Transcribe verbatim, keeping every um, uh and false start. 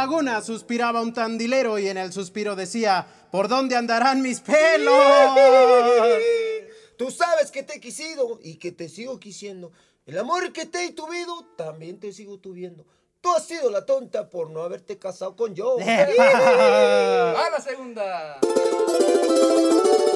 laguna suspiraba un tandilero y en el suspiro decía, ¿por dónde andarán mis pelos? Tú sabes que te he quisido y que te sigo quisiendo. El amor que te he tuvido, también te sigo tuviendo. Tú has sido la tonta por no haberte casado con yo. ¡A la segunda!